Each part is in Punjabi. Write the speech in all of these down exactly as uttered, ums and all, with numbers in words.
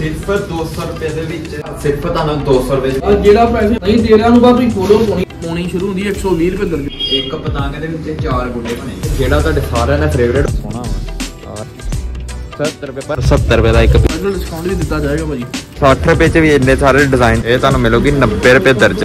सिर्फ दो सौ रुपए दे विच सिर्फ ਤੁਹਾਨੂੰ दो सौ रुपए ਆ ਜਿਹੜਾ ਪੈਸੇ ਨਹੀਂ ਦੇ ਰਿਹਾ ਉਹਨੂੰ ਬਾਅਦ ਤੁਸੀਂ ਫੋਟੋ ਪਾਉਣੀ ਪਾਉਣੀ ਸ਼ੁਰੂ ਹੁੰਦੀ एक सौ बीस रुपए दर्ज। ਇੱਕ ਪਤੰਗ ਦੇ ਵਿੱਚ ਚਾਰ ਗੁੱਡੇ ਬਣੇ ਜਿਹੜਾ ਤੁਹਾਡੇ ਸਾਰਿਆਂ ਦਾ ਫੇਵਰੇਟ ਸੋਹਣਾ ਵਾ सत्तर रुपए पर सत्तर रुपए ਦਾ ਇੱਕ डिस्काउंट भी ਦਿੱਤਾ ਜਾਏਗਾ ਭਾਜੀ। साठ रुपए ਚ ਵੀ ਇੰਨੇ ਸਾਰੇ ਡਿਜ਼ਾਈਨ ਇਹ ਤੁਹਾਨੂੰ ਮਿਲੂਗੀ नब्बे रुपए ਦਰਜ।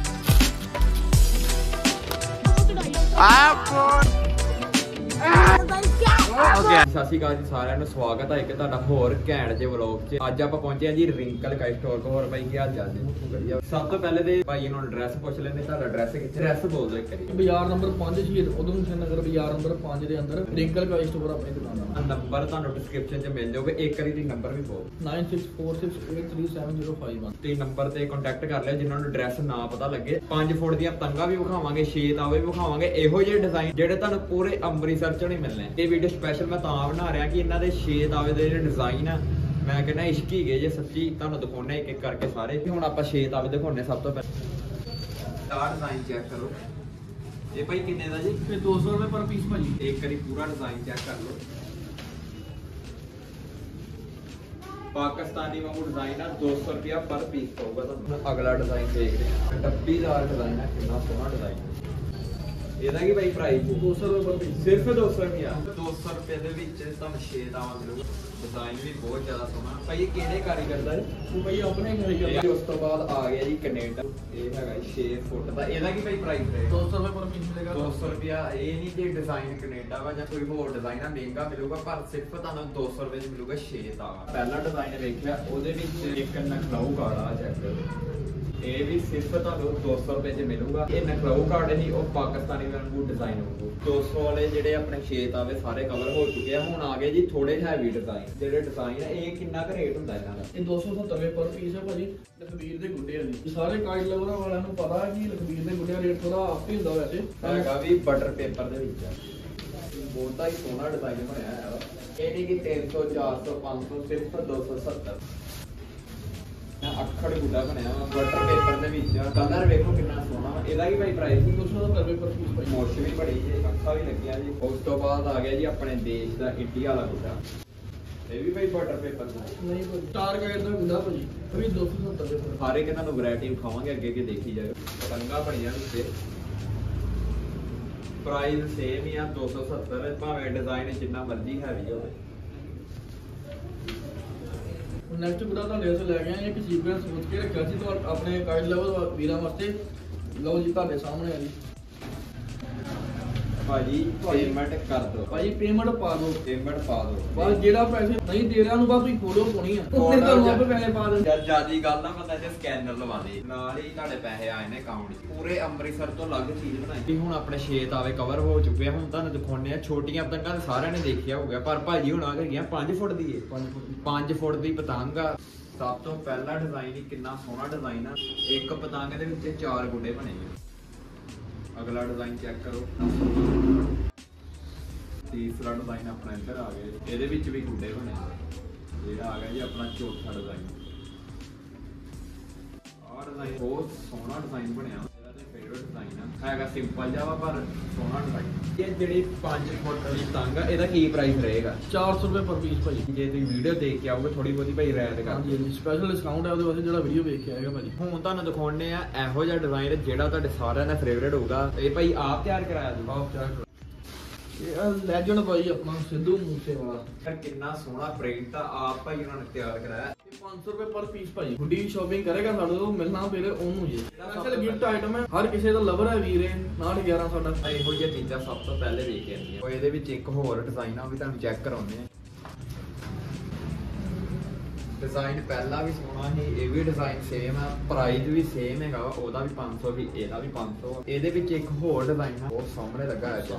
ਸਤਿ ਸ਼੍ਰੀ ਅਕਾਲ ਜੀ ਸਾਰਿਆਂ ਨੂੰ ਸਵਾਗਤ ਹੈ ਇੱਕ ਤੁਹਾਡਾ ਹੋਰ ਘੈਂਟ ਜਿਹੇ ਵਲੌਗ 'ਚ। ਅੱਜ ਆਪਾਂ ਪਹੁੰਚੇ ਹਾਂ ਜੀ ਰਿੰਕਲ ਕਾਈ ਸਟੋਰ ਕੋਲ। ਹੋਰ ਭਾਈ ਕੀ ਹਾਲ ਚਾਲ ਜੀ? ਵਧੀਆ। ਸਭ ਤੋਂ ਪਹਿਲੇ ਤੇ ਭਾਈ ਨੂੰ ਐਡਰੈਸ ਪੁੱਛ ਲੈਂਦੇ, ਤੁਹਾਡਾ ਐਡਰੈਸ ਕਿੱਥੇ? ਐਡਰੈਸ ਬੋਲ ਦਿਓ ਇੱਕ ਵਾਰੀ। ਬਾਜ਼ਾਰ ਨੰਬਰ ਪੰਜ ਸ਼ਹੀਦ ਊਧਮ ਸਿੰਘ ਨਗਰ ਬਾਜ਼ਾਰ ਨੰਬਰ ਪੰਜ ਦੇ ਅੰਦਰ ਰਿੰਕਲ ਕਾਈ ਸਟੋਰ ਆਪਣੀ ਦੁਕਾਨ ਆ। ਨੰਬਰ ਤੁਹਾਨੂੰ ਡਿਸਕ੍ਰਿਪਸ਼ਨ 'ਚ ਮਿਲ ਜਾਊਗਾ। ਇੱਕ ਵਾਰੀ ਦੀ ਨੰਬਰ ਵੀ ਬੋਲ nine six four six eight three seven zero five one ਤੇ ਨੰਬਰ ਤੇ ਕੰਟੈਕਟ ਕਰ ਲਿਓ ਜਿਨ੍ਹਾਂ ਨੂੰ ਐਡਰੈਸ ਨਾ ਪਤਾ ਲੱਗੇ। ਪੰਜ ਫੁੱਟ ਦੀਆਂ ਪਤੰਗਾਂ ਵੀ ਵਿਖਾਵਾਂਗੇ, ਛੇ ਤਾਵੇ ਵੀ ਵਿਖਾਵਾਂਗੇ, ਇਹੋ ਜਿਹੇ ਡਿਜ਼ਾਈਨ ਜਿਹੜੇ ਤੁਹਾਨੂੰ ਪੂਰੇ ਅੰਮ੍ਰਿਤਸਰ 'ਚ ਨਹੀਂ ਮਿਲਣੇ। ਇਹ ਵੀਡੀਓ ਸਪੈਸ਼ਲ ਮੈਂ ਤਾਂ ਬਣਾ ਰਿਹਾ ਕਿ ਇਹਨਾਂ ਦੇ ਛੇ ਤਾਵੇ ਦੇ ਜਿਹੜੇ ਡਿਜ਼ਾਈਨ ਆ ਮੈਂ ਕਹਿੰਦਾ ਇਸ਼ਕ ਹੀ ਗਏ ਜੇ ਸੱਚੀ। ਤੁਹਾਨੂੰ ਦਿਖਾਉਣੇ ਇੱਕ ਇੱਕ ਕਰਕੇ ਸਾਰੇ। ਹੁਣ ਆਪਾਂ ਛੇ ਤਾਵੇ ਦਿਖਾਉਣੇ। ਸਭ ਤੋਂ ਪਹਿਲਾਂ ਆਹ ਡਿਜ਼ਾਈਨ ਚੈੱਕ ਕਰੋ। ਇਹ ਭਾਈ ਕਿੰਨੇ ਦਾ ਜੀ? ਇਹ दो सौ रुपए पर पीस ਭਾਜੀ। ਇੱਕ ਵਾਰੀ ਪੂਰਾ ਡਿਜ਼ਾਈਨ ਚੈੱਕ ਕਰ ਲਓ। ਪਾਕਿਸਤਾਨੀ ਵਾਂਗੂ ਡਿਜ਼ਾਈਨ ਆ। दो सौ रुपया पर पीस ਪਊਗਾ ਤੁਹਾਨੂੰ। ਅਗਲਾ ਡਿਜ਼ਾਈਨ ਦੇਖ ਰਹੇ ਹਾਂ। ਟੱਪੀਦਾਰ ਡਿਜ਼ਾਈਨ ਆ, ਕਿੰਨਾ ਸੋਹਣਾ ਡਿਜ਼ਾਈਨ। ਇਹਦਾ ਕੀ ਭਾਈ ਪ੍ਰਾਈਸ? दो सौ रुपए पर पीस। ਸਿਰਫ दो सौ ਰੁਪਿਆ। दो सौ ਰੁਪਏ ਦੇ ਵਿੱਚ ਤੁਹਾਨੂੰ ਛੇ ਤਾਵਾ ਮਿਲੂਗਾ। ਡਿਜ਼ਾਈਨ ਵੀ ਬਹੁਤ ਜ਼ਿਆਦਾ ਸੋਹਣਾ। ਭਾਈ ਇਹ ਕਿਹੜੇ ਕਾਰੀਗਰ ਦਾ ਹੈ? ਉਹ ਭਾਈ ਆਪਣੇ ਘਰੇ ਹੀ ਆ। ਉਸ ਤੋਂ ਬਾਅਦ ਆ ਗਿਆ ਜੀ ਕੈਨੇਡਾ। ਇਹ ਹੈਗਾ ਛੇ ਫੁੱਟ ਦਾ। ਇਹਦਾ ਕੀ ਭਾਈ ਪ੍ਰਾਈਸ ਰਹੇਗਾ? दो सौ रुपए पर पीस मिलेगा। दो सौ ਰੁਪਿਆ। ਇਹ ਨਹੀਂ ਜੇ ਡਿਜ਼ਾਈਨ ਕੈਨੇਡਾ ਵਾ ਜਾਂ ਕੋਈ ਹੋਰ ਡਿਜ਼ਾਈਨ ਆ ਮਹਿੰਗਾ ਮਿਲੂਗਾ, ਪਰ ਸਿਰਫ ਤੁਹਾਨੂੰ दो सौ ਰੁਪਏ ਚ ਮਿਲੂਗਾ ਛੇ ਤਾਵਾ। ਪਹਿਲਾ ਡਿਜ਼ਾਈਨ ਵੇਖਿਆ ਉਹਦੇ ਵਿੱਚ ਇੱਕ ਨਖਲਾਊ ਕਾਰਡ ਆ ਚੈੱਕ ਕਰੋ। ਇਹ ਵੀ ਸਿਰਫ ਤੁਹਾਨੂੰ दो सौ ਰੁਪਏ ਚ ਮਿਲੂਗਾ। ਇਹ ਨਖਲਾਊ ਕਾਰਡ ਨਹੀਂ, ਉਹ ਪਾਕਿਸਤਾਨੀ ਵਾਂਗੂ ਡਿਜ਼ਾਈਨ ਹੋਊਗਾ। दो सौ ਵਾਲੇ ਜਿਹੜੇ ਆਪਣੇ ਛੇ ਤਾਵੇ ਸਾਰੇ ਕਵਰ ਹੋ ਚੁੱਕੇ ਆ। ਹੁਣ ਆ ਗਏ ਜੀ ਥੋੜੇ ਹੈਵੀ ਡਿਜ਼ਾਈਨ। ਜਿਹੜੇ ਡਿਜ਼ਾਈਨ ਆ ਇਹ ਕਿੰਨਾ ਕੁ ਰੇਟ ਹੁੰਦਾ ਇਹਨਾਂ ਦਾ? ਇਹ दो सौ सत्तर रुपए पर पीस है ਭਾਜੀ। ਲਖਬੀਰ ਦੇ ਗੁੱਡੇ ਆ ਜੀ। ਸਾਰੇ ਕਾਈਡ ਲਵਰਾਂ ਵਾਲਿਆਂ ਨੂੰ ਪਤਾ ਹੈ ਕਿ ਲਖਬੀਰ ਦੇ ਗੁੱਡੇ ਦਾ ਰੇਟ ਥੋੜਾ ਆਪ ਹੀ ਹੁੰਦਾ ਵੈਸੇ। ਹੈਗਾ ਵੀ ਬਟਰ ਪੇਪਰ ਦੇ ਵਿੱਚ ਆ। ਬਹੁਤਾ ਹੀ ਸੋਹਣਾ ਡਿਜ਼ਾਈਨ ਬਣਿਆ ਹੈ। ਇਹ ਨਹੀਂ ਕਿ तीन सौ चार सौ पाँच सौ, ਸਿਰਫ दो सौ सत्तर। ਅੱਖੜ ਗੁੱਡਾ ਬਣਿਆ ਵਾ ਬਟਰ ਪੇਪਰ ਦੇ ਵਿੱਚ। ਕਲਰ ਵੇਖੋ ਕਿੰਨਾ ਸੋਹਣਾ ਵਾ। ਇਹਦਾ ਕੀ ਭਾਈ ਪ੍ਰਾਈਸ? दो सौ सत्तर रुपए पर पीस ਭਾਜੀ। ਮੋਸ਼ ਵੀ ਬੜੀ ਜੀ, ਅੱਖਾਂ ਵੀ ਲੱਗੀਆਂ ਜੀ। ਉਸ ਤੋਂ ਬਾਅਦ ਆ ਗਿਆ ਜੀ ਆਪਣੇ ਦੇਸ਼ ਦਾ ਇੰਡੀਆ ਵਾਲਾ ਗੁੱਡਾ। ਇਹ ਵੀ ਭਾਈ ਬਟਰ ਪੇਪਰ ਦਾ ਨਹੀਂ ਭਾਜੀ, ਸਟਾਰ ਗਾਈਡ ਦਾ ਗੁੱਡਾ ਭਾਜੀ। ਇਹ ਵੀ दो सौ सत्तर रुपए पर। ਹਰ ਇੱਕ ਤੁਹਾਨੂੰ ਵੈਰਾਈਟੀ ਵਿਖਾਵਾਂਗੇ ਅੱਗੇ ਅੱਗੇ ਦੇਖੀ ਜਾਓ। ਪਤੰਗਾਂ ਬਣੀਆਂ ਉੱਤੇ। ਪ੍ਰਾਈਸ ਸੇਮ ਹੀ ਆ दो सौ सत्तर। ਭਾਵੇਂ ਡਿਜ਼ਾਈਨ ਜਿੰਨਾ ਮਰਜ਼ੀ ਹੈਵੀ ਹੋਵੇ। ਨੈਕਸਟ ਗੁੱਡਾ ਤੁਹਾਡੇ ਵਾਸਤੇ ਲੈ ਕੇ ਆਏ ਇੱਕ ਸੀਕੁਐਂਸ ਸੋਚ ਕੇ ਰੱਖਿਆ ਸੀ ਤੁਹਾਡੇ ਆਪਣੇ ਕਾਈਡ ਲੈਵਲ ਵੀਰਾਂ ਵਾਸਤੇ। ਲਓ ਜੀ ਤੁਹਾਡੇ ਸਾਹਮਣੇ ਆ ਜੀ ਭਾਜੀ। ਪੇਮੈਂਟ ਕਰ ਦਿਓ ਭਾਜੀ। ਪੇਮੈਂਟ ਪਾ ਦਿਓ। ਪੇਮੈਂਟ ਪਾ ਦਿਓ। ਬਸ ਜਿਹੜਾ ਪੈਸੇ ਨਹੀਂ ਦੇ ਰਿਹਾ ਉਹਨੂੰ ਬਸ ਤੁਸੀਂ ਫੋਟੋ ਪਾਉਣੀ ਆ। ਉਹਨੇ ਤੁਹਾਨੂੰ ਆਪੇ ਪੈਸੇ ਪਾ ਦੇਣ। ਯਾਰ ਜਿਆਦੀ ਗੱਲ ਨਾ ਬੰਦਾ ਜੇ ਸਕੈਨਰ ਲਵਾ ਦੇ ਨਾਲ ਹੀ ਤੁਹਾਡੇ ਪੈਸੇ ਆਏ ਨੇ ਅਕਾਊਂਟ 'ਚ। ਪੂਰੇ ਅੰਮ੍ਰਿਤਸਰ ਤੋਂ ਅਲੱਗ ਚੀਜ਼ ਬਣਾਈ। ਹੁਣ ਆਪਣੇ ਛੇ ਤਾਵੇ ਕਵਰ ਹੋ ਚੁੱਕੇ ਆ। ਹੁਣ ਤੁਹਾਨੂੰ ਦਿਖਾਉਣੇ ਆ ਛੋਟੀਆਂ ਪਤੰਗਾਂ। ਸਾਰਿਆਂ ਨੇ ਦੇਖਿਆ ਹੋਊਗਾ, ਪਰ ਭਾਜੀ ਹੁਣ ਆ ਗਈਆਂ ਪੰਜ ਫੁੱਟ ਦੀ। ਏ ਪੰਜ ਫੁੱਟ ਦੀ ਪਤੰਗ ਆ। ਸਭ ਤੋਂ ਪਹਿਲਾ ਡਿਜ਼ਾਈਨ ਹੀ ਕਿੰਨਾ ਸੋਹਣਾ ਡਿਜ਼ਾਈਨ ਆ। ਇੱਕ ਪਤੰਗ ਦੇ ਵਿੱਚ ਚਾਰ ਗੁੱਡੇ ਬਣੇ ਨੇ। ਅਗਲਾ ਡਿਜ਼ਾਈਨ ਚੈੱਕ ਕਰੋ। ਤੀਸਰਾ ਡਿਜ਼ਾਈਨ ਆਪਣਾ ਇੱਧਰ ਆ ਗਿਆ। ਇਹਦੇ ਵਿੱਚ ਵੀ ਗੁੱਡੇ ਬਣੇ। ਜਿਹੜਾ ਆ ਗਿਆ ਜੀ ਆਪਣਾ ਚੌਥਾ ਡਿਜ਼ਾਈਨ। ਆਹ ਡਿਜ਼ਾਈਨ ਬਹੁਤ ਸੋਹਣਾ ਡਿਜ਼ਾਈਨ ਬਣਿਆ। ਇਹਦਾ ਤੇ ਫੇਵਰਟ ਡਿਜ਼ਾਈਨ ਆ। ਹੈਗਾ ਸਿੰਪਲ ਜਿਹਾ ਵਾ ਪਰ ਸੋਹਣਾ ਡਿਜ਼ਾਈਨ। ਇਹ ਜਿਹੜੀ ਪੰਜ ਫੁੱਟ ਦੀ ਪਤੰਗ ਆ ਇਹਦਾ ਕੀ ਪ੍ਰਾਈਸ ਰਹੇਗਾ? चार सौ रुपए पर पीस ਭਾਜੀ। ਜੇ ਤੁਸੀਂ ਵੀਡੀਓ ਦੇਖ ਕੇ ਆਓਗੇ ਥੋੜੀ ਬਹੁਤੀ ਭਾਈ ਰੈਡ ਕਰ ਹਾਂਜੀ ਹਾਂਜੀ, ਸਪੈਸ਼ਲ ਡਿਸਕਾਊਂਟ ਹੈ ਉਹਦੇ ਵਾਸਤੇ ਜਿਹੜਾ ਵੀਡੀਓ ਵੇਖ ਕੇ ਆਏਗਾ ਭਾਜੀ। ਹੁਣ ਤੁਹਾਨੂੰ ਦਿਖਾਉਣੇ ਆ ਇਹੋ ਜਿਹਾ ਡਿਜ਼ਾਈਨ ਜਿਹੜਾ ਤੁਹਾਡੇ ਸਾਰਿਆਂ ਦਾ ਫੇਵਰੇਟ ਹੋਊਗਾ। ਇਹ ਭਾਈ ਆਪ ਤਿਆਰ ਕਰਾਇਆ ਜੀ? ਆਪ ਤਿਆਰ ਕਰਾਇਆ। ਇਹ ਲੈਜੈਂਡ ਭਾਈ ਆਪਣਾ ਸਿੱਧੂ ਮੂਸੇਵਾਲਾ। ਕਿੰਨਾ ਸੋਹਣਾ ਪ੍ਰਿੰਟ ਆ। ਆਪ ਭਾਈ ਉਹਨਾਂ ਨੇ ਤਿਆਰ ਕਰਾਇਆ। ਇਹ पाँच सौ रुपए पर ਪੀਸ ਭਾਜੀ। ਗੁੱਡੀ ਸ਼ਾਪਿੰਗ ਕਰੇਗਾ ਸਾਡੇ ਤੋਂ ਮਿਲਣਾ ਫਿਰ ਉਹਨੂੰ ਜੀ। ਸਪੈਸ਼ਲ ਗਿਫਟ ਆਈਟਮ ਹੈ। ਹਰ ਕਿਸੇ ਦਾ ਲਵਰ ਹੈ ਵੀਰੇ। ਨਾਲ ਗਿਆਰਾਂ ਸਾਡਾ ਇਹੋ ਜਿਹੀਆਂ ਚੀਜ਼ਾਂ ਸਭ ਤੋਂ ਪਹਿਲੇ ਵੇਖ ਕੇ ਆਉਂਦੀਆਂ। ਉਹ ਇਹਦੇ ਵਿੱਚ ਇੱਕ ਹੋਰ ਡਿਜ਼ਾਈਨ ਆ ਉਹ ਵੀ ਤੁਹਾਨੂੰ ਚੈੱਕ ਕਰਾਉਂਦੇ ਆ। ਡਿਜ਼ਾਈਨ ਪਹਿਲਾ ਵੀ ਸੋਹਣਾ ਸੀ। ਇਹ ਵੀ ਡਿਜ਼ਾਈਨ ਸੇਮ ਆ। ਪ੍ਰਾਈਸ ਵੀ ਸੇਮ ਹੈਗਾ। ਉਹਦਾ ਵੀ पाँच सौ ਵੀ, ਇਹਦਾ ਵੀ पाँच सौ। ਇਹਦੇ ਵਿੱਚ ਇੱਕ ਹੋਰ ਡਿਜ਼ਾਈਨ ਆ ਉਹ ਸਾਹਮਣੇ ਲੱਗਾ ਹੈ।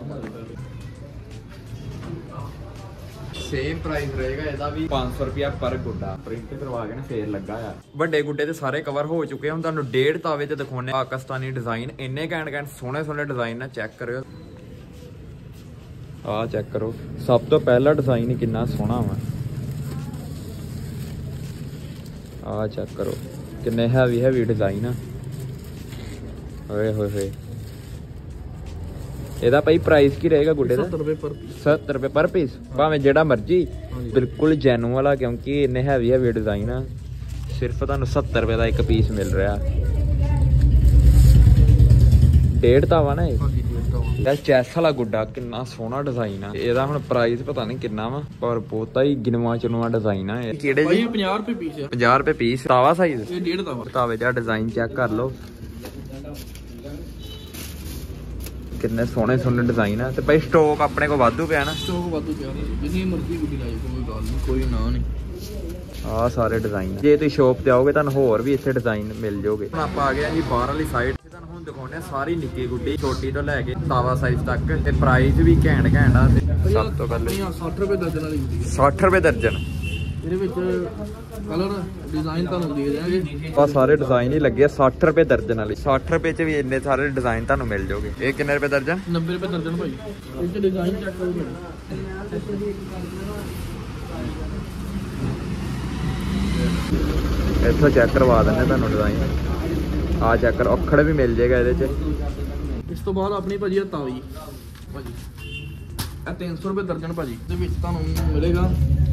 ਸੇਮ ਪ੍ਰਾਈਸ ਰਹੇਗਾ। ਇਹਦਾ ਵੀ पाँच सौ ਰੁਪਿਆ ਪਰ ਗੁੱਡਾ। ਪ੍ਰਿੰਟ ਕਰਵਾ ਕੇ ਨਾ ਫੇਰ ਲੱਗਾ ਆ। ਵੱਡੇ ਗੁੱਡੇ ਤੇ ਸਾਰੇ ਕਵਰ ਹੋ ਚੁੱਕੇ। ਹੁਣ ਤੁਹਾਨੂੰ ਡੇਢ ਤਾਵੇ ਤੇ ਦਿਖਾਉਣੇ ਪਾਕਿਸਤਾਨੀ ਡਿਜ਼ਾਈਨ। ਇੰਨੇ ਘੈਂਟ ਘੈਂਟ ਸੋਹਣੇ ਸੋਹਣੇ ਡਿਜ਼ਾਈਨ ਨਾ ਚੈੱਕ ਕਰਿਓ। ਆਹ ਚੈੱਕ ਕਰੋ। ਸਭ ਤੋਂ ਪਹਿਲਾ ਡਿਜ਼ਾਈਨ ਹੀ ਕਿੰਨਾ ਸੋਹਣਾ ਵਾ। ਆਹ ਚੈੱਕ ਕਰੋ ਕਿੰਨੇ ਹੈਵੀ ਹੈਵੀ ਡਿਜ਼ਾਈਨ ਆ। ਓਏ ਹੋਏ ਹੋਏ ਇਹਦਾ ਭਾਈ ਪ੍ਰਾਈਸ ਕੀ ਰਹੇਗਾ ਗੁੱਡੇ ਦਾ? सत्तर रुपए पर पीस। सत्तर रुपए पर पीस, भावें जेड़ा मर्जी। बिल्कुल जैनू वाला, क्योंकि इन्ने हैवी हैवी डिजाइन आ। सिर्फ तुहानू सत्तर रुपए का एक पीस मिल रहा। डेढ़ तावा ना यार। चैस वाला गुड्डा कितना सोहना डिजाइन आ। ਇਹਦਾ ਹੁਣ ਪ੍ਰਾਈਸ ਪਤਾ ਨਹੀਂ ਕਿੰਨਾ ਵਾ, ਪਰ ਬਹੁਤਾ ਹੀ ਗਿਣਵਾ ਚੁਣਵਾ डिजाइन ਆ। ਇਹ ਕਿਹੜੇ ਜੀ? पचास रुपए पीस है। पचास रुपए पीस। तावा साइज ये डेढ़ तावा। तावे ਦਾ डिजाइन चेक कर लो, किन्ने सोहने सोहने डिजाइन है। ते भाई स्टॉक अपने को वाधू पिया ना? स्टॉक वाधू पिया, जिन्नी मर्जी गुड्डी लाई कोई गल नहीं, कोई ना नहीं। आ सारे डिजाइन जे तुम शॉप ते आओगे तुहानू होर भी इत्थे डिजाइन मिल जाओगे। हुण आपां आ गए जी बाहर वाली साइड। तुहानू हुण दिखाउने सारी निक्की गुड्डी, छोटी तो लैके तावा साइज तक, ते प्राइस भी घैंट घैंट आ। ते सब तो पहले साठ रुपए दर्जन वाली गुड्डी, साठ रुपए दर्जन। ਇਹਦੇ ਵਿੱਚ ਕਲਰ ਡਿਜ਼ਾਈਨ ਤੁਹਾਨੂੰ ਦੇ ਦੇਵਾਂਗੇ। ਆ ਸਾਰੇ ਡਿਜ਼ਾਈਨ ਹੀ ਲੱਗੇ साठ रुपए ਦਰਜਨ ਵਾਲੀ। साठ रुपए ਚ ਵੀ ਇੰਨੇ ਸਾਰੇ ਡਿਜ਼ਾਈਨ ਤੁਹਾਨੂੰ ਮਿਲ ਜਾਓਗੇ। ਇਹ ਕਿੰਨੇ ਰੁਪਏ ਦਰਜਨ? नब्बे रुपए दर्जन ਭਾਈ। ਇਹ ਚ ਡਿਜ਼ਾਈਨ ਚੈੱਕ ਕਰੋ ਭਾਈ। ਇੱਥੋਂ ਚੈੱਕ ਕਰਵਾ ਦਿੰਦੇ ਤੁਹਾਨੂੰ ਡਿਜ਼ਾਈਨ। ਆ ਚੈੱਕ ਕਰ, ਔਖੜ ਵੀ ਮਿਲ ਜਾਏਗਾ ਇਹਦੇ ਚ। ਇਸ ਤੋਂ ਬਾਅਦ ਆਪਣੀ ਭਾਜੀ ਆ ਤਾਵੀ ਭਾਜੀ, ਇਹ ਤਿੰਨ ਸੌ ਰੁਪਏ ਦਰਜਨ ਭਾਜੀ। ਇਹਦੇ ਵਿੱਚ ਤੁਹਾਨੂੰ ਮਿਲੇਗਾ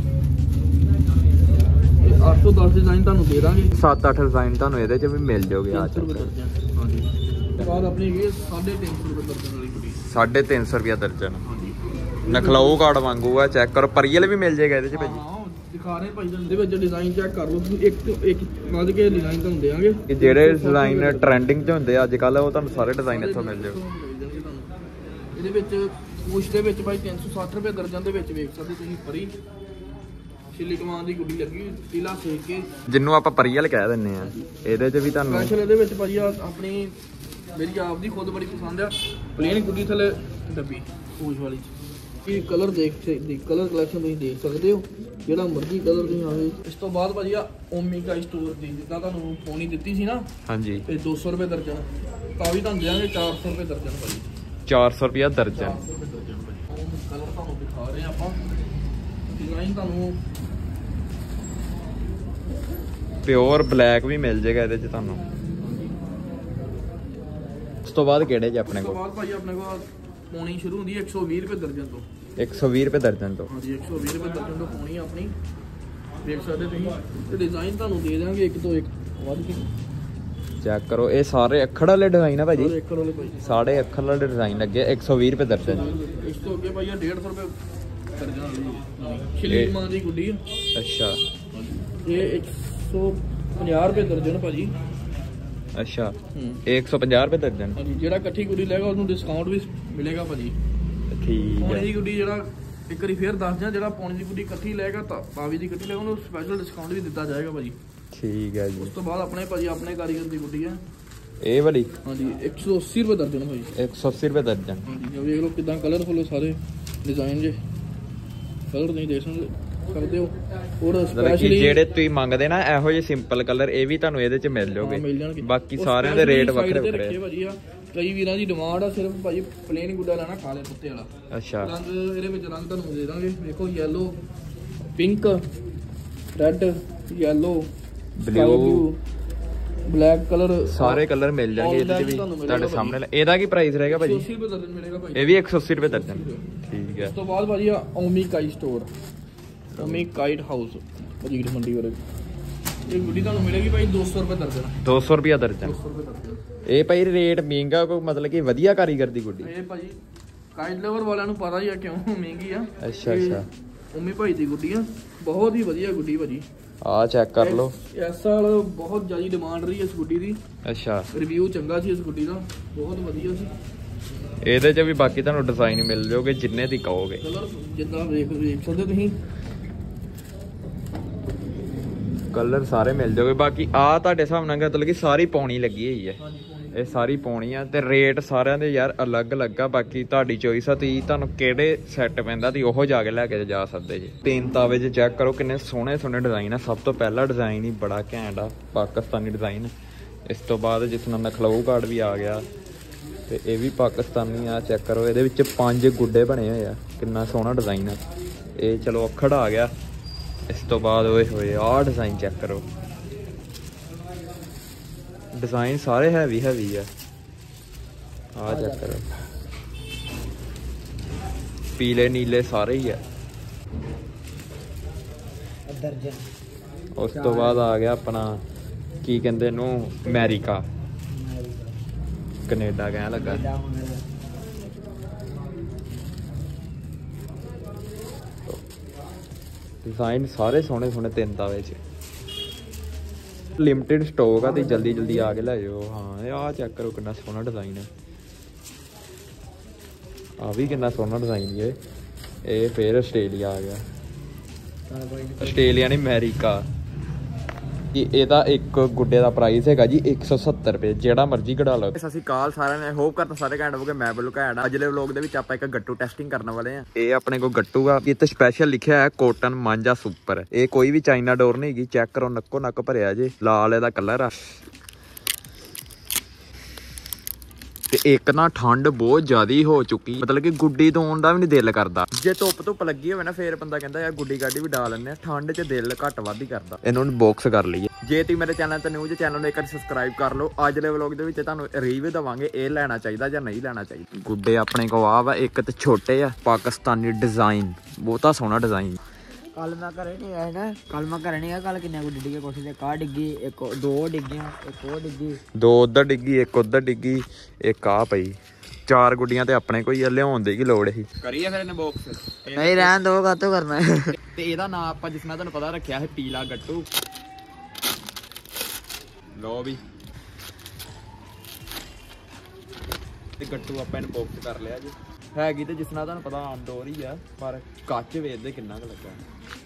ਅੱਠ ਸੌ ਦਸ डिजाइन ਤੁਹਾਨੂੰ ਦੇ ਦਾਂਗੇ। ਸੱਤ ਅੱਠ ਡਿਜ਼ਾਈਨ ਤੁਹਾਨੂੰ ਇਹਦੇ ਚ ਵੀ ਮਿਲ ਜਾਓਗੇ। ਆ ਤਿੰਨ ਸੌ ਰੁਪਏ ਦਰਜਨ ਹਾਂਜੀ। ਬਾਅਦ ਆਪਣੀ ਇਹ ਸਾਢੇ ਤਿੰਨ ਸੌ ਰੁਪਏ ਦਰਜਨ ਵਾਲੀ ਗੁੱਡੀ, ਸਾਢੇ ਤਿੰਨ ਸੌ ਰੁਪਏ ਦਰਜਨ। ਹਾਂਜੀ ਨਖਲਾਊ ਕਾਰਡ ਵਾਂਗੂ ਆ। ਚੈੱਕ ਕਰੋ, ਪਰੀਅਲ ਵੀ ਮਿਲ ਜਾਏਗਾ ਇਹਦੇ ਚ ਭਾਜੀ। ਹਾਂ ਦਿਖਾ ਰਹੇ ਭਾਈ। ਇਹਦੇ ਵਿੱਚ ਡਿਜ਼ਾਈਨ ਚੈੱਕ ਕਰ ਲਓ ਤੁਸੀਂ, ਇੱਕ ਤੋਂ ਇੱਕ ਵੱਧ ਕੇ ਡਿਜ਼ਾਈਨ ਤੁਹਾਨੂੰ ਦੇਵਾਂਗੇ। ਕਿ ਜਿਹੜੇ ਡਿਜ਼ਾਈਨ ਟ੍ਰੈਂਡਿੰਗ 'ਚ ਹੁੰਦੇ ਆ ਅੱਜ ਕੱਲ, ਉਹ ਤੁਹਾਨੂੰ ਸਾਰੇ ਡਿਜ਼ਾਈਨ ਇੱਥੋਂ ਮਿਲ ਜਾਓ। ਇਹਦੇ ਵਿੱਚ ਪੂਛ ਦੇ ਵਿੱਚ ਭਾਈ ਤਿੰਨ ਸੌ ਸੱਠ ਰੁਪਏ ਦਰਜਨ ਦੇ ਵਿੱਚ ਵੇਖ ਸਕਦੇ ਤੁਸੀਂ। ਪਰੀ ਛਿੱਲੀ ਕਮਾਨ ਦੀ ਗੁੱਡੀ ਲੱਗੀ, ਤੀਲਾ ਸੇਕ ਕੇ, ਜਿਹਨੂੰ ਆਪਾਂ ਪਰੀਅਲ ਕਹਿ ਦਿੰਨੇ ਆ। ਇਹਦੇ 'ਚ ਵੀ ਤੁਹਾਨੂੰ ਸਪੈਸ਼ਲ ਇਹਦੇ ਵਿੱਚ ਭਾਜੀ ਆਪਣੀ ਮੇਰੀ ਆਪ ਦੀ ਖੁਦ ਬੜੀ ਪਸੰਦ ਆ। ਪਲੇਨ ਗੁੱਡੀ ਥੱਲੇ ਡੱਬੀ ਪੂਛ ਵਾਲੀ ਇਹ ਕਲਰ ਦੇਖ ਸਕਦੇ, ਕਲਰ ਕਲੈਕਸ਼ਨ ਤੁਸੀਂ ਦੇਖ ਸਕਦੇ ਹੋ, ਜਿਹੜਾ ਮਰਜ਼ੀ ਕਲਰ ਤੁਸੀਂ ਆਵੇ। ਇਸ ਤੋਂ ਬਾਅਦ ਭਾਜੀ ਆ ਓਮੀਗਾ ਸਟੋਰ ਦੀ, ਜਿੱਦਾਂ ਤੁਹਾਨੂੰ ਫੋਨ ਹੀ ਦਿੱਤੀ ਸੀ ਨਾ ਹਾਂਜੀ, ਇਹ ਦੋ ਸੌ ਰੁਪਏ ਦਰਜਨ, ਤਾਂ ਵੀ ਤੁਹਾਨੂੰ ਦੇਵਾਂਗੇ ਚਾਰ ਸੌ ਰੁਪਏ ਦਰਜਨ ਭਾਜੀ। ਚਾਰ ਸੌ ਰੁਪਏ ਦਰਜਨ। ਕਲਰ ਤੁਹਾਨੂੰ ਦਿਖਾ ਰਹੇ ਆਪਾਂ, ਡਿਜ਼ਾਈਨ ਤੁਹਾਨੂੰ ਪਿਓਰ ਬਲੈਕ ਵੀ ਮਿਲ ਜਾਏਗਾ ਇਹਦੇ 'ਚ ਤੁਹਾਨੂੰ। ਉਸ ਤੋਂ ਬਾਅਦ ਕਿਹੜੇ ਜੀ ਆਪਣੇ ਕੋਲ? ਉਸ ਤੋਂ ਬਾਅਦ ਭਾਜੀ ਆਪਣੇ ਕੋਲ ਪੌਣੀ ਸ਼ੁਰੂ ਹੁੰਦੀ ਹੈ ਇੱਕ ਸੌ ਵੀਹ ਰੁਪਏ ਦਰਜਨ ਤੋਂ। ਇੱਕ ਸੌ ਵੀਹ ਰੁਪਏ ਦਰਜਨ ਤੋਂ? ਹਾਂਜੀ ਇੱਕ ਸੌ ਵੀਹ ਰੁਪਏ ਦਰਜਨ ਤੋਂ ਪੌਣੀ ਆਪਣੀ ਦੇਖ ਸਕਦੇ ਤੁਸੀਂ। ਤੇ ਡਿਜ਼ਾਈਨ ਤੁਹਾਨੂੰ ਦੇ ਦਾਂਗੇ ਇੱਕ ਤੋਂ ਇੱਕ ਵੱਧ ਕੇ। ਚੈੱਕ ਕਰੋ, ਇਹ ਸਾਰੇ ਅੱਖਰ ਵਾਲੇ ਡਿਜ਼ਾਈਨ ਆ ਭਾਜੀ। ਸਾਰੇ ਅੱਖਰ ਵਾਲੇ ਭਾਜੀ, ਸਾਰੇ ਅੱਖਰ ਵਾਲੇ ਡਿਜ਼ਾਈਨ ਲੱਗੇ। ਇੱਕ ਸੌ ਵੀਹ ਰੁਪਏ ਦਰਜਨ। ਇਸ ਤੋਂ ਅੱਗੇ ਭਾਈ ਡੇਢ ਸੌ ਰੁਪਏ ਦਰਜਨ ਵਾਲੀ ਛਿੱਲੀ ਕਮਾਨ ਦੀ ਗੁੱਡੀ ਆ। ਅੱਛਾ, ਇਹ ਇੱਕ ਸੌ ਪੰਜਾਹ ਰੁਪਏ ਦਰਜਨ ਭਾਜੀ। ਅੱਛਾ, ਇੱਕ ਸੌ ਪੰਜਾਹ ਰੁਪਏ ਦਰਜਨ। ਹਾਂਜੀ, ਜਿਹੜਾ ਇਕੱਠੀ ਗੁੱਡੀ ਲੈਗਾ ਉਹਨੂੰ ਡਿਸਕਾਊਂਟ ਵੀ ਮਿਲੇਗਾ ਭਾਜੀ। ਠੀਕ ਪੌਣੀ ਹੈ। ਦੀ ਗੁੱਡੀ ਜਿਹੜਾ ਇੱਕ ਵਾਰੀ ਫੇਰ ਦੱਸ ਦਿਆਂ, ਜਿਹੜਾ ਪੌਣੀ ਦੀ ਗੁੱਡੀ ਇਕੱਠੀ ਲੈਗਾ ਤਾਂ ਪਾਵੀ ਦੀ ਇਕੱਠੀ ਲੈਗਾ ਉਹਨੂੰ ਸਪੈਸ਼ਲ ਡਿਸਕਾਊਂਟ ਵੀ ਦਿੱਤਾ ਜਾਏਗਾ ਭਾਜੀ। ਠੀਕ ਹੈ ਜੀ। ਉਸ ਤੋਂ ਬਾਅਦ ਆਪਣੇ ਭਾਜੀ ਆਪਣੇ ਕਾਰੀਗਰ ਦੀ ਗੁੱਡੀ ਆ ਇਹ ਵਾਲੀ। ਹਾਂਜੀ ਇੱਕ ਸੌ ਅੱਸੀ ਰੁਪਏ ਦਰਜਨ ਭਾਜੀ। ਇੱਕ ਸੌ ਅੱਸੀ ਰੁਪਏ ਦਰਜਨ। ਹਾਂਜੀ, ਜੋ ਵੇਖ ਲਓ ਕਿਦਾਂ ਕਲਰਫੁੱਲ ਸਾਰੇ ਡਿਜ਼ਾਈਨ ਜੇ, ਕਲਰ ਨਹੀਂ ਦੇਖ ਸਕਦੇ ਹੋ। ਔਰ ਸਪੈਸ਼ਲੀ ਜਿਹੜੇ ਤੁਸੀਂ ਮੰਗਦੇ ਨਾ ਇਹੋ ਜਿਹੇ ਸਿੰਪਲ ਕਲਰ, ਇਹ ਵੀ ਤੁਹਾਨੂੰ ਇਹਦੇ 'ਚ ਮਿਲ ਜਾਓਗੇ। ਬਾਕੀ ਸਾਰਿਆਂ ਦੇ ਰੇਟ ਵੱਖਰੇ ਵੱਖਰੇ ਭਾਜੀ ਆ। ਕਈ ਵੀਰਾਂ ਦੀ ਡਿਮਾਂਡ ਆ ਸਿਰਫ ਭਾਜੀ ਪਲੇਨ ਗੁੱਡਾ ਲੈਣਾ ਕਾਲੇ ਕੁੱਤੇ ਵਾਲਾ। ਅੱਛਾ, ਰੰਗ ਇਹਦੇ ਵਿੱਚ ਰੰਗ ਤੁਹਾਨੂੰ ਦੇ ਦਾਂਗੇ। ਵੇਖੋ yellow, pink, red, yellow, blue, black colour, ਸਾਰੇ ਕਲਰ ਮਿਲ ਜਾਣਗੇ ਇਹਦੇ 'ਚ ਵੀ ਤੁਹਾਡੇ ਸਾਹਮਣੇ। ਇਹਦਾ ਕੀ ਪ੍ਰਾਈਸ ਰਹੇਗਾ ਭਾਜੀ? ਇੱਕ ਸੌ ਅੱਸੀ ਰੁਪਏ ਦਰਜਨ ਮਿਲੇਗਾ ਭਾਜੀ। ਇਹ ਵੀ ਇੱਕ ਸੌ ਅੱਸੀ ਰੁਪਏ ਦਰਜਨ। ਠੀਕ ਹੈ। ਉਸ ਤੋਂ ਬਾਅਦ ਭਾਜੀ ਆ Omi kite store, Omi kite house Wazir Mandi ਵਾਲੇ। ਇਹ ਗੁੱਡੀ ਤੁਹਾਨੂੰ ਮਿਲੇਗੀ ਭਾਈ ਦੋ ਸੌ ਰੁਪਏ ਦਰਜਨ। ਦੋ ਸੌ ਰੁਪਏ ਦਰਜਨ। ਦੋ ਸੌ ਰੁਪਏ ਦਰਜਨ। ਇਹ ਭਾਈ ਰੇਟ ਮਹਿੰਗਾ ਕੋਈ ਮਤਲਬ ਕਿ ਵਧੀਆ ਕਾਰੀਗਰ ਦੀ ਗੁੱਡੀ? ਇਹ ਭਾਜੀ ਕਾਈਟ ਲਵਰ ਵਾਲਿਆਂ ਨੂੰ ਪਤਾ ਹੀ ਆ ਕਿਉਂ ਮਹਿੰਗੀ ਆ। ਅੱਛਾ ਅੱਛਾ, ਓਮੀ ਭਾਈ ਦੀ ਗੁੱਡੀ ਆ, ਬਹੁਤ ਹੀ ਵਧੀਆ ਗੁੱਡੀ ਭਾਜੀ। ਆ ਚੈੱਕ ਕਰ ਲਓ। ਇਸ ਸਾਲ ਬਹੁਤ ਜ਼ਿਆਦਾ ਡਿਮਾਂਡ ਰਹੀ ਇਸ ਗੁੱਡੀ ਦੀ। ਅੱਛਾ, ਰਿਵਿਊ ਚੰਗਾ ਸੀ ਇਸ ਗੁੱਡੀ ਦਾ, ਬਹੁਤ ਵਧੀਆ ਸੀ। ਇਹਦੇ 'ਚ ਵੀ ਬਾਕੀ ਤੁਹਾਨੂੰ ਡਿਜ਼ਾਈਨ ਮਿਲ ਜਾਓਗੇ ਜਿੰਨੇ ਦੀ ਕਹੋਗੇ। ਕਲਰ ਜਿੱਦਾਂ ਵੇਖ ਵੇਖ ਸਕਦੇ ਤੁਸੀਂ, ਕਲਰ ਸਾਰੇ ਮਿਲ ਜਾਓਗੇ। ਬਾਕੀ ਆ ਤੁਹਾਡੇ ਹਿਸਾਬ ਨਾਲ ਮਤਲਬ ਕਿ ਸਾਰੀ ਪੌਣੀ ਲੱਗੀ ਹੋਈ ਹੈ। ਇਹ ਸਾਰੀ ਪੌਣੀ ਆ ਤੇ ਰੇਟ ਸਾਰਿਆਂ ਦੇ ਯਾਰ ਅਲੱਗ ਅਲੱਗ ਆ। ਬਾਕੀ ਤੁਹਾਡੀ ਚੋਇਸ ਆ, ਤੁਸੀਂ ਤੁਹਾਨੂੰ ਕਿਹੜੇ ਸੈੱਟ ਪੈਂਦਾ ਤੁਸੀਂ ਉਹ ਜਾ ਕੇ ਲੈ ਕੇ ਜਾ ਸਕਦੇ ਜੀ। ਤਿੰਨ ਤਾਵੇ 'ਚ ਚੈੱਕ ਕਰੋ ਕਿੰਨੇ ਸੋਹਣੇ ਸੋਹਣੇ ਡਿਜ਼ਾਈਨ ਆ। ਸਭ ਤੋਂ ਪਹਿਲਾ ਡਿਜ਼ਾਈਨ ਹੀ ਬੜਾ ਘੈਂਟ ਆ, ਪਾਕਿਸਤਾਨੀ ਡਿਜ਼ਾਈਨ। ਇਸ ਤੋਂ ਬਾਅਦ ਜਿਸ ਨਾਲ ਨਖਲਾਊ ਕਾਰਡ ਵੀ ਆ ਗਿਆ ਤੇ ਇਹ ਵੀ ਪਾਕਿਸਤਾਨੀ ਆ। ਚੈੱਕ ਕਰੋ, ਇਹਦੇ ਵਿੱਚ ਪੰਜ ਗੁੱਡੇ ਬਣੇ ਹੋਏ ਆ, ਕਿੰਨਾ ਸੋਹਣਾ ਡਿਜ਼ਾਈਨ ਆ। ਇਹ ਚਲੋ ਅੱਖੜ ਆ ਗਿਆ। ਇਸ ਤੋਂ ਬਾਅਦ ਓਏ ਹੋਏ ਆਹ ਡਿਜ਼ਾਈਨ ਚੈੱਕ ਕਰੋ, ਡਿਜ਼ਾਈਨ ਸਾਰੇ ਹੈਵੀ ਹੈਵੀ ਆ। ਆਹ ਚੈੱਕ ਕਰੋ, पीले नीले सारे ही है। उस तो बाद आ गया अपना की कहते नू अमेरिका कनेडा कह लगा। डिजाइन सारे सोहने सोहने तीन तावे च लिमिटेड स्टॉक है, जल्दी जल्दी आके लै जाओ। हाँ आ चेक करो कितना सोहना डिजाइन है, आ भी कितना सोहना डिजाइन है। ये फिर आस्ट्रेलिया आ गया, आस्ट्रेलिया नहीं अमेरिका। ਇਹਦਾ ਇੱਕ ਗੁੱਡੇ ਦਾ ਪ੍ਰਾਈਸ ਹੈਗਾ ਜੀ ਇੱਕ ਸੌ ਸੱਤਰ ਰੁਪਏ, ਜਿਹੜਾ ਮਰਜ਼ੀ ਕਢਾ ਲਓ। ਸਤਿ ਸ਼੍ਰੀ ਅਕਾਲ ਸਾਰਿਆਂ ਨੇ, ਹੋਪ ਕਰਦਾ ਸਾਰੇ ਘੈਂਟ ਹੋਗੇ। ਮੈਂ ਬਿਲਕੁਲ ਘੈਂਟ। ਅਜਲੇ ਵਲੌਗ ਦੇ ਵਿੱਚ ਆਪਾਂ ਇੱਕ ਗੱਟੂ ਟੈਸਟਿੰਗ ਕਰਨ ਵਾਲੇ ਆ। ਇਹ ਆਪਣੇ ਕੋਲ ਗੱਟੂ ਆ, ਇੱਥੇ ਸਪੈਸ਼ਲ ਲਿਖਿਆ ਹੈ ਕੋਟਨ ਮਾਂਜਾ ਸੁਪਰ। ਇਹ ਕੋਈ ਵੀ ਚਾਈਨਾ ਡੋਰ ਨਹੀਂ ਹੈਗੀ, ਚੈੱਕ ਕਰੋ ਨੱਕੋ ਨੱਕ ਭਰਿਆ ਜੇ, ਲਾਲ ਇਹਦਾ ਕਲਰ ਆ। ਤੇ ਇੱਕ ਨਾ ਠੰਡ ਬਹੁਤ ਜ਼ਿਆਦੀ ਹੋ ਚੁੱਕੀ, ਮਤਲਬ ਕਿ ਗੁੱਡੀ ਧੋਣ ਦਾ ਵੀ ਨਹੀਂ ਦਿਲ ਕਰਦਾ। ਜੇ ਧੁੱਪ ਧੁੱਪ ਲੱਗੀ ਹੋਵੇ ਨਾ ਫੇਰ ਬੰਦਾ ਕਹਿੰਦਾ ਯਾਰ ਗੁੱਡੀ ਗਾਡੀ ਵੀ ਡਾ ਲੈਂਦੇ ਆ, ਠੰਡ 'ਚ ਦਿਲ ਘੱਟ ਵੱਧ ਹੀ ਕਰਦਾ। ਇਹਨੂੰ ਬਾਕਸ ਕਰ ਲਈਏ। ਜੇ ਤੁਸੀਂ ਮੇਰੇ ਚੈਨਲ ਤੇ ਨਿਊ ਜੇ ਚੈਨਲ ਨੂੰ ਇੱਕ ਵਾਰ ਸਬਸਕ੍ਰਾਈਬ ਕਰ ਲਓ। ਅੱਜ ਦੇ ਵਲੌਗ ਦੇ ਵਿੱਚ ਤੁਹਾਨੂੰ ਰਿਵਿਊ ਦਵਾਂਗੇ, ਇਹ ਲੈਣਾ ਚਾਹੀਦਾ ਜਾਂ ਨਹੀਂ ਲੈਣਾ ਚਾਹੀਦਾ। ਗੁੱਡੇ ਆਪਣੇ ਕੋਲ ਆ ਵਾ, ਇੱਕ ਤੇ ਛੋਟੇ ਆ, ਪਾਕਿਸਤਾਨੀ ਡਿਜ਼ਾਈਨ, ਬਹੁਤਾ ਸੋਹਣਾ ਡਿਜ਼ਾइन। कल मैं घरे नहीं आया ना, कल मैं घरे नहीं आया। कल किन्ने को डिग्गी कोठी ते कार डिग्गी, एक दो डिग्गियां, एक और डिग्गी, दो उधर डिग्गी, एक उधर डिग्गी, एक आ पई। चार गुड्डियां ते अपने कोई लियाउण दी की लोड़ ही। करिए फिर इन्हें बॉक्स नहीं रहन दो, कातो करना है। ते एदा नाम आपा जिस नाम तुहानू पता रखिया है पीला गट्टू। लो भी ते गट्टू आपा इन्हें बॉक्स कर लिया जी। हैगी ते जिस नाम तुहानू पता आम डोर ही है, पर कच वेचदे किन्ना क लगा।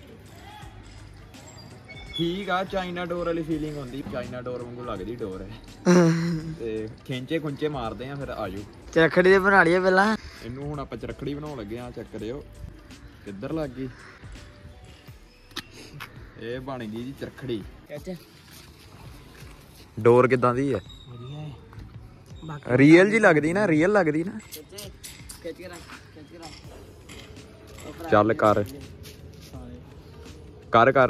ठीक आ, चाइना डोर वाली फीलिंग होंदी, चाइना डोर वांगू लगदी डोर है। ते खिंचे खुंचे मारदे आ, फिर आजो चरखड़ी दे बना लईए पहला। इनू हुण आपां चरखड़ी बनाउण लगे आ। चेक करियो किधर लग गई, ये बन गई जी चरखड़ी। डोर किदां दी है? रियल जी लगदी ना, रियल लगदी ना। चल कर कर कर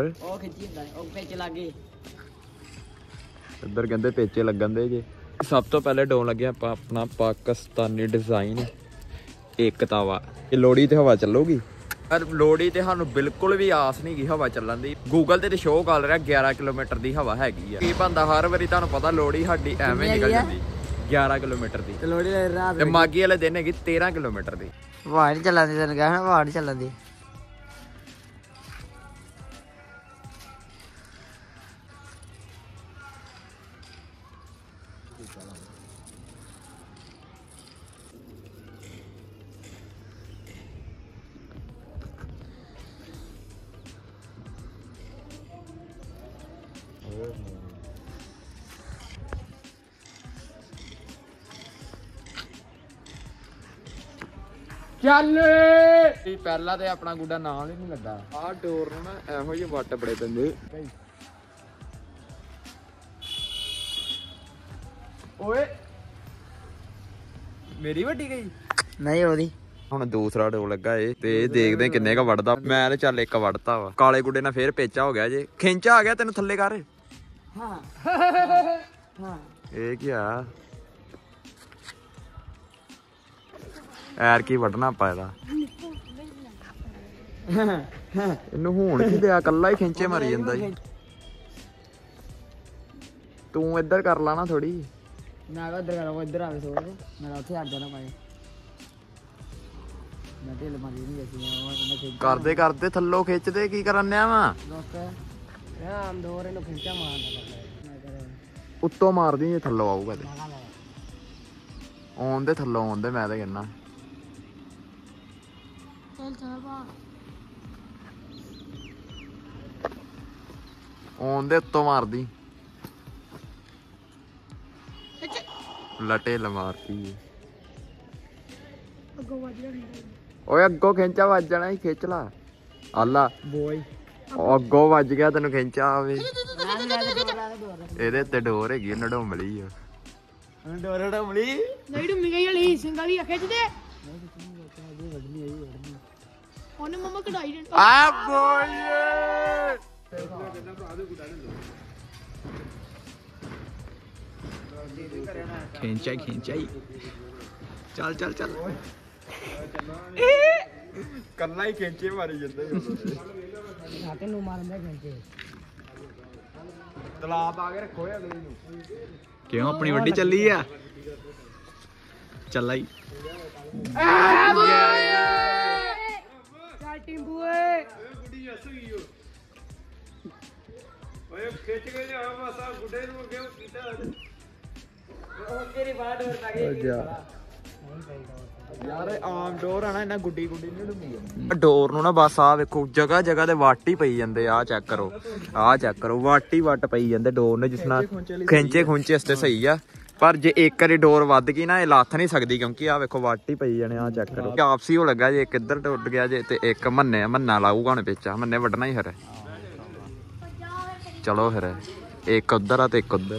इधर कहते पेचे लगन दे जे। सब तो पहले डोन लगे आप अपना पाकिस्तानी डिजाइन एक तावा। ये लोहड़ी ते हवा चलूगी, पर लोहड़ी ते सानू बिल्कुल भी आस नहीं की हवा चलन दी। गूगल ते शो कर रहा ग्यारह किलोमीटर की हवा हैगी है। की बनता हर वारी तुहानू पता लोहड़ी साडी एवें निकल जाती ग्यारह किलोमीटर की, लोहड़ी मागी वाले दिन हैगी तेरह किलोमीटर की। हवा नहीं चलन दी, तेन कहा हवा नहीं चलन दी। चल पहला तो अपना गुड्डा नाम ही नहीं लगा। आ डोर ना एहो ਜਿਹੇ ਵੱਟ बड़े ਪੈਂਦੇ। ਓਏ ਮੇਰੀ ਵੱਡੀ ਗਈ नहीं ओदी। ਹੁਣ ਦੂਸਰਾ ਡੋਰ ਲੱਗਾ ਏ ਤੇ ਦੇਖਦੇ ਕਿੰਨੇ ਕ ਵੱਢਦਾ। ਮੈਂ ਤੇ ਚੱਲ ਇੱਕ ਵੱਢਤਾ ਵਾ। ਕਾਲੇ ਗੁੱਡੇ ਨਾਲ ਫੇਰ ਪੇਚਾ ਹੋ ਗਿਆ ਜੇ, ਖਿੰਚਾ ਆ ਗਿਆ ਤੈਨੂੰ ਥੱਲੇ ਕਰ। हां हां ਇਹ ਕੀ ਆ ਐਰ ਕੀ ਵੱਢਣਾ ਆਪਾਂ ਇਹਦਾ। ਇਹਨੂੰ ਹੁਣ ਕੀ ਦਿਆ, ਕੱਲਾ ਹੀ ਖਿੰਚੇ ਮਾਰੀ ਜਾਂਦਾ ਜੀ। ਤੂੰ ਇੱਧਰ ਕਰ ਲਾ ਨਾ ਥੋੜੀ। मैं इधर करो, इधर आवे छोड़ दे, मैं उठे हट जाना पाए। मैं ढिल मारी नहीं जैसी मैं ਕਰਦੇ ਕਰਦੇ ਥੱਲੋਂ ਖਿੱਚਦੇ ਕੀ ਕਰਨ ਆ ਵਾ। दोस्त मैं आम डोर इनो खिंचा मारना मैं करे ਉੱਤੋਂ ਮਾਰਦੀ ਜੇ ਥੱਲੋਂ ਆਊਗਾ ਤੇ ਆਉਣ ਦੇ ਥੱਲੋਂ ਆਉਣ ਦੇ। ਮੈਂ ਤਾਂ ਕਹਿੰਦਾ चल चल बा ਆਉਣ ਦੇ ਉੱਤੋਂ ਮਾਰਦੀ। ਲਟੇ ਲਮਾਰਤੀ ਅੱਗੋਂ ਵੱਜ ਜਾਣੀ। ਓਏ ਅੱਗੋਂ ਖਿੰਚਾ ਵੱਜ ਜਾਣਾ ਹੀ, ਖਿੱਚ ਲਾ। ਆਲਾ ਬੋਏ ਅੱਗੋਂ ਵੱਜ ਗਿਆ ਤੈਨੂੰ ਖਿੰਚਾ ਆਵੇ। ਇਹਦੇ ਉੱਤੇ ਡੋਰ ਹੈਗੀ, ਨਡੋਮਲੀ ਆ। ਡੋਰ ਡੋਮਲੀ ਨਹੀਂ ਡੁੰਮੀ ਗਈ ਹਲੀ ਸਿੰਗਾਲੀ ਆ ਖਿੱਚ ਦੇ। ਉਹਨੇ ਮਮਾ ਕਢਾਈ ਦੇ ਆ ਬੋਏ खींचा खींचा चल चल चल ਕੱਲਾ ਹੀ ਖਿੱਚੇ ਮਾਰੀ ਜਾਂਦੇ ਛਾਤੇ ਨੂੰ ਮਾਰਨ ਦੇ ਖਿੱਚੇ ਤਲਾਬ ਆ ਕੇ ਰੱਖੋ ਅਗਲੀ ਨੂੰ ਕਿਉਂ ਆਪਣੀ ਵੱਡੀ ਚੱਲੀ ਆ ਚੱਲਾ ਹੀ ਚੱਲ ਟਿੰਬੂਏ ਓਏ ਖਿੱਚ ਕੇ ਲਿਆ ਮਾਸਾ ਗੁੱਡੇ ਨੂੰ ਅੱਗੇ ਕੀਤਾ ਉਹ ਤੇਰੀ ਬਾਹਰ ਡੋਰ ਲੱਗ ਗਈ ਯਾਰ ਆਮ ਡੋਰ ਆ ਨਾ ਇਹਨਾਂ ਗੁੱਡੀ ਗੁੱਡੀ ਨਹੀਂ ਢੁੰਦੀ ਡੋਰ ਨੂੰ ਨਾ ਬਸ ਆ ਵੇਖੋ ਜਗ੍ਹਾ ਜਗ੍ਹਾ ਤੇ ਵਾਟ ਹੀ ਪਈ ਜਾਂਦੇ ਆ ਚੈੱਕ ਕਰੋ ਆ ਚੈੱਕ ਕਰੋ ਵਾਟ ਹੀ ਵੱਟ ਪਈ ਜਾਂਦੇ ਡੋਰ ਨੇ ਜਿਸ ਨਾਲ ਖਿੰਚੇ ਖੁੰਚੇ ਵਾਸਤੇ ਸਹੀ ਆ ਪਰ ਜੇ ਇੱਕ ਵਾਰੀ ਡੋਰ ਵੱਧ ਗਈ ਨਾ ਇਹ ਲੱਥ ਨਹੀਂ ਸਕਦੀ ਕਿਉਂਕਿ ਆ ਵੇਖੋ ਵਾਟ ਹੀ ਪਈ ਜਾਣੇ ਆ ਚੈੱਕ ਕਰੋ ਆਪਸੀ ਹੋ ਲੱਗਾ ਜੇ ਇੱਕ ਇੱਧਰ ਟੁੱਟ ਗਿਆ ਜੇ ਤੇ ਇੱਕ ਮੰਨੇ ਮੰਨਾ ਲਾਊਗਾ ਹੁਣ ਵਿੱਚ ਆ ਮੰਨੇ ਵੱਢਣਾ ਹੀ ਫਿਰ ਚਲੋ ਫਿਰ ਇੱਕ ਉੱਧਰ ਆ ਤੇ ਇੱਕ ਉੱਧਰ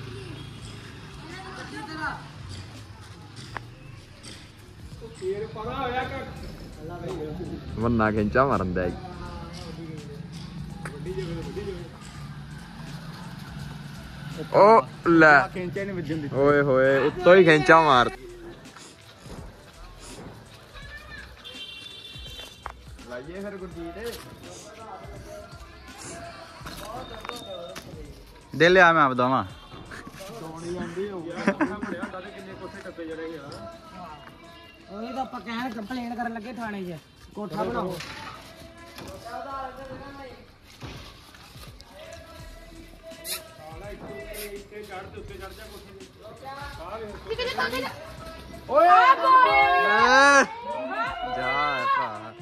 ਮੰਨਾ ਖਿੰਚਾ ਮਾਰਨ ਦਾ ਓ ਲੈ ਖਿੰਚੇ ਨਹੀਂ ਵੱਜਣ ਦਿੱਤੀ ਓਏ ਹੋਏ ਉੱਤੋਂ ਹੀ ਖਿੰਚਾ ਮਾਰ ਲਾਈਏ ਫਿਰ ਗੁੱਡੀ ਤੇ ਦੇ ਲਿਆ ਮੈਂ ਆਪ ਦਵਾਂ ਸੋਣੀ ਜਾਂਦੀ ਹੋਊਗਾ ਬੜਿਆ ਹੁੰਦਾ ਤੇ ਕਿੰਨੇ ਕੋਠੇ ਟੱਪੇ ਜਿਹੜੇ ਯਾਰ ਉਹੀ ਤਾਂ ਆਪਾਂ ਕਹਿਣ ਕੰਪਲੇਨ ਕਰਨ ਲੱਗੇ ਥਾਣੇ 'ਚ ਕੋਠਾ ਬਣਾਓ ਜਾ ਭਰਾ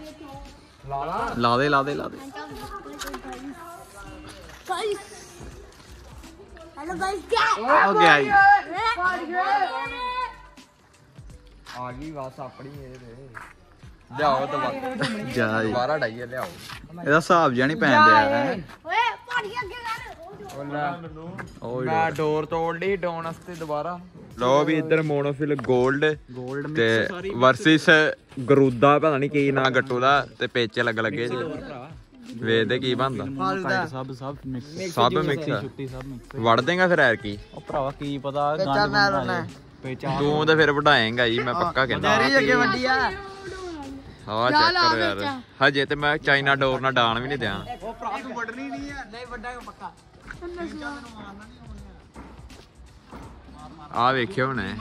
ਲਾ ਦੇ ਲਾ ਦੇ ਲਾ ਦੇ हेलो गाइस क्या ਹੋ ਗਿਆ ਜੀ ਆ ਗਈ ਬਸ ਆਪਣੀ ਇਹ ਤੇ ਲਿਆਓ ਦੁਬਾਰਾ ਜਾ ਜੀ ਦੁਬਾਰਾ ਡਾਈਏ ਲਿਆਓ ਇਹਦਾ ਹਿਸਾਬ ਜਿਹਾ ਨਹੀਂ ਪੈਣ ਦਿਆ ਹੈ ओए पानी आगे कर ਉਹ ਲੈ ਉਹ ਮੈਂ ਡੋਰ ਤੋੜ ਲਈ ਡਾਉਣ ਵਾਸਤੇ ਦੁਬਾਰਾ ਲੋ ਵੀ ਇੱਧਰ ਮੋਨੋਫਿਲ 골ਡ 골ਡ ਤੇ ਵਰਸਿਸ ਗਰੂਦਾ ਪਤਾ ਨਹੀਂ ਕੀ ਨਾਂ ਗੱਟੂ ਦਾ ਤੇ ਪੇਚੇ ਲੱਗ ਲੱਗੇ ਜੀ ਵੇਖਦੇ ਕੀ ਬਣਦਾ ਸਭ ਸਭ ਮਿਕਸ ਸਭ ਮਿਕਸ ਛੁੱਟੀ ਸਭ ਮਿਕਸ ਵੜ ਦੇਗਾ ਫਿਰ ਐਰ ਕੀ ਉਹ ਭਰਾਵਾ ਕੀ ਪਤਾ ਚੱਲ ਮੈਂ ਰੋਣਾ ਪਹਿਚਾਨ ਤੂੰ ਤੇ ਫਿਰ ਵਢਾਏਂਗਾ ਜੀ ਮੈਂ ਪੱਕਾ ਕਹਿੰਦਾ ਤੇਰੀ ਅੱਗੇ ਵੱਡੀ ਆ ਹਾਂ ਚੈੱਕ ਕਰੋ ਯਾਰ ਹਜੇ ਤੇ ਮੈਂ ਚਾਈਨਾ ਡੋਰ ਨਾਲ ਡਾਣ ਵੀ ਨਹੀਂ ਦਿਆਂ ਉਹ ਭਰਾ ਤੂੰ ਵੱਢਣੀ ਨਹੀਂ ਆ ਨਹੀਂ ਵੱਡਾਂਗਾ ਪੱਕਾ ਆ ਵੇਖਿਓ ਹੁਣੇ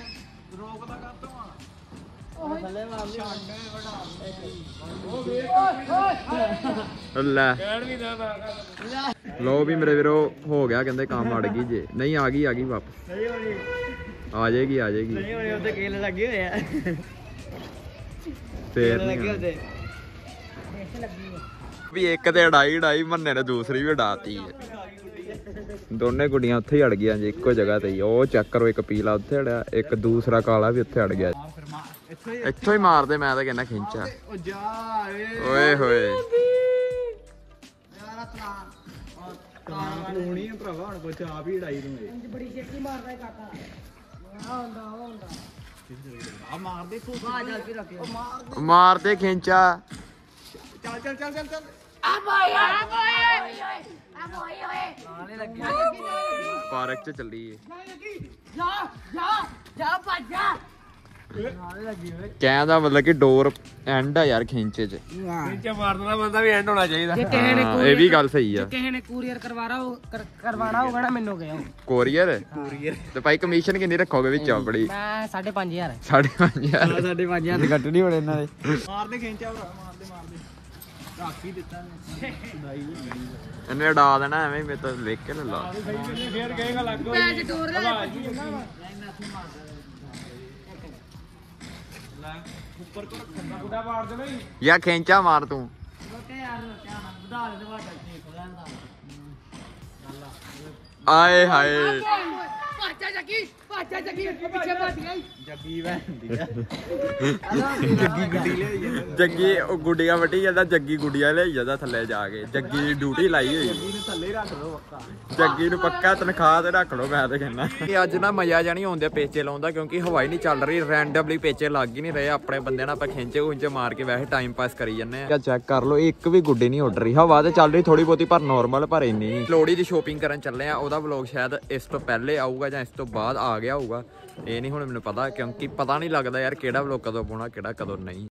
ਲੈ ਲੋ ਵੀ ਮੇਰੇ ਵੀਰੋ ਹੋ ਗਿਆ ਕਹਿੰਦੇ ਕੰਮ ਅੜ ਗਈ ਜੇ ਨਹੀਂ ਆ ਗਈ ਆ ਗਈ ਵਾਪਸ ਆ ਜਾਏਗੀ ਆ ਜਾਏਗੀ ਨਹੀਂ ਹੋਣੇ ਉੱਤੇ ਕੇਲੇ ਲੱਗੇ ਹੋਏ ਆ ਫੇਰ ਲੱਗੇ ਨਹੀਂ ਉਹਦੇ ਵੀ ਇੱਕ ਤੇ ਅੜਾਈ ਅੜਾਈ ਮੰਨੇ ਨੇ ਦੂਸਰੀ ਵੀ ਉਡਾਤੀ ਹੈ ਦੋਨੇ ਗੁੱਡੀਆਂ ਉੱਥੇ ਹੀ ਅੜ ਗਈਆਂ ਜੀ ਇੱਕੋ ਜਗ੍ਹਾ ਤੇ ਹੀ ਉਹ ਚੈੱਕ ਕਰੋ ਇੱਕ ਪੀਲਾ ਉੱਥੇ ਅੜਿਆ ਇੱਕ ਦੂਸਰਾ ਕਾਲਾ ਵੀ ਉੱਥੇ ਅੜ ਗਿਆ ਇੱਥੋਂ ਹੀ ਮਾਰਦੇ ਮੈਂ ਤਾਂ ਕਹਿੰਦਾ ਖਿੰਚਾ ਉਹ ਜਾ ਓਏ ਹੋਏ ਲੋਣੀ ਆ ਭਰਾਵਾ ਹੁਣ ਕੁਛ ਆਪ ਹੀ ਢਾਈ ਦੂੰਗੇ ਬੜੀ ਛੇਤੀ ਮਾਰਦਾ ਹੈ ਕਾਕਾ ਆ ਹੁੰਦਾ ਆ ਹੁੰਦਾ ਆ ਮਾਰ ਦੇ ਤੂੰ ਆ ਜਾ ਕੇ ਰੱਖਿਓ ਮਾਰ ਮਾਰਦੇ ਖਿੰਚਾ ਚੱਲ ਚੱਲ ਚੱਲ ਚੱਲ ਚੱਲ अब ओए अब ओए अब ओए ओए ਆਣੇ ਲੱਗੇ ਪਾਰਕ ਚ ਚੱਲੀਏ जा जा जा भाग जा ਆਣੇ ਲੱਗੀ ਓਏ ਕਹਿਣ ਦਾ ਮਤਲਬ ਕਿ ਡੋਰ ਐਂਡ ਆ ਯਾਰ ਖਿੰਚੇ ਚ ਖਿੰਚੇ ਮਾਰਨ ਵਾਲਾ ਬੰਦਾ ਵੀ ਐਂਡ ਹੋਣਾ ਚਾਹੀਦਾ ਜੇ ਕਿਸੇ ਨੇ ਹਾਂ, ਇਹ ਵੀ ਗੱਲ ਸਹੀ ਆ ਕਿਸੇ ਨੇ ਕੂਰੀਅਰ ਕਰਵਾਣਾ ਉਹ ਕਰ- ਕਰਵਾਣਾ ਹੋਗਾ ਨਾ ਮੈਨੂੰ ਕਹਿਓ ਕੋਰੀਅਰ ਕੋਰੀਅਰ ਤੇ ਭਾਈ ਕਮਿਸ਼ਨ ਕਿੰਨੀ ਰੱਖੋਗੇ ਵਿੱਚ ਆਪਣੀ ਮੈਂ ਸਾਢੇ ਪੰਜ ਹਜ਼ਾਰ ਸਾਢੇ ਪੰਜ ਹਜ਼ਾਰ ਸਾਢੇ ਪੰਜ ਹਜ਼ਾਰ ਦੀ ਕੱਟਣੀ ਹੋਣੇ ਇਹਨਾਂ ਦੇ ਮਾਰਦੇ ਖਿੰਚਾ ਭਰਾ ਮਾਰਦੇ ਮਾਰਦੇ ਰੱਖ ਹੀ ਦਿੱਤਾ ਇਹਨੇ ਉਡਾ ਦੇਣਾ ਐਵੇਂ ਮੇਰੇ ਤੋਂ ਲਿਖ ਕੇ ਲੈ ਲਾ ਫੇਰ ਕਹੇਗਾ ਲੱਗੋ पैसे डोर ले ਉੱਪਰ ਕੋ ਰੱਖਣਾ ਗੁੱਡਾ ਮਾਰ ਦੇਣਾ ਹੀ ਯਾ ਖਿੰਚਾ ਮਾਰ ਤੂੰ ਓਕੇ ਯਾਰ ਧਿਆਨ ਨਾਲ ਵਧਾ ਦੇ ਤੁਹਾਡਾ ਕੀ ਖੁਦਾ ਦਾ ਆਏ ਹਾਏ भाग जा जगी भाग जा जगी पीछे भाग गई ਜੱਗੀ ਵੈਂਦੀ ਆ ਜੱਗੀ ਗੁੱਡੀ ਲੈ ਜੱਗੀ ਉਹ ਗੁੱਡੀਆਂ ਵੱਟੀ ਜਾਂਦਾ ਜੱਗੀ ਗੁੱਡੀਆਂ ਲੈ ਜਾਂਦਾ ਥੱਲੇ ਜਾ ਕੇ ਜੱਗੀ ਦੀ ਡਿਊਟੀ ਲਾਈ ਹੋਈ ਜੱਗੀ ਨੂੰ ਥੱਲੇ ਰੱਖ ਦੋ ਪੱਕਾ ਜੱਗੀ ਨੂੰ ਪੱਕਾ ਤਨਖਾਹ ਤੇ ਰੱਖ ਲਓ ਮੈਂ ਤਾਂ ਕਹਿੰਦਾ ਕਿ ਅੱਜ ਨਾ ਮਜ਼ਾ ਜਾਣੀ ਆਉਂਦਾ ਪੇਚੇ ਲਾਉਂਦਾ ਕਿਉਂਕਿ ਹਵਾਈ ਨਹੀਂ ਚੱਲ ਰਹੀ ਰੈਂਡਮਲੀ ਪੇਚੇ ਲੱਗ ਹੀ ਨਹੀਂ ਰਹੇ ਆਪਣੇ ਬੰਦੇ ਨਾਲ ਆਪਾਂ ਖਿੰਚੇ ਖੁੰਚੇ ਮਾਰ ਕੇ ਵੈਸੇ ਟਾਈਮ ਪਾਸ ਕਰੀ ਜੰਨੇ ਆ ਚੈੱਕ ਕਰ ਲਓ ਇੱਕ ਵੀ ਗੁੱਡੀ ਨਹੀਂ ਉੱਡ ਰਹੀ ਹਵਾ ਤੇ ਚੱਲ ਰਹੀ ਥੋੜੀ ਬਹੁਤੀ ਪਰ ਨਾਰਮਲ ਪਰ ਇੰਨੀ ਨਹੀਂ ਲੋੜੀ ਦੀ ਸ਼ੋਪਿੰਗ ਕਰਨ ਚੱਲੇ ਆ ਉਹਦਾ ਵਲੌਗ ਸ਼ਾਇਦ ਇਸ ਤੋਂ ਪਹਿਲੇ ਆਊਗਾ ਜਾਂ ਇਸ ਤੋਂ ਬਾਅਦ ਆ ਗਿਆ ਹੋਊਗਾ ਇਹ ਨਹੀਂ ਹੁਣ ਮੈਨੂੰ ਪਤਾ ਕਿਉਂਕਿ ਪਤਾ ਨਹੀਂ ਲੱਗਦਾ ਯਾਰ ਕਿਹੜਾ ਵਲੌਗ ਕਦੋਂ ਪਾਉਣਾ ਕਿਹੜਾ ਕਦੋਂ ਨਹੀਂ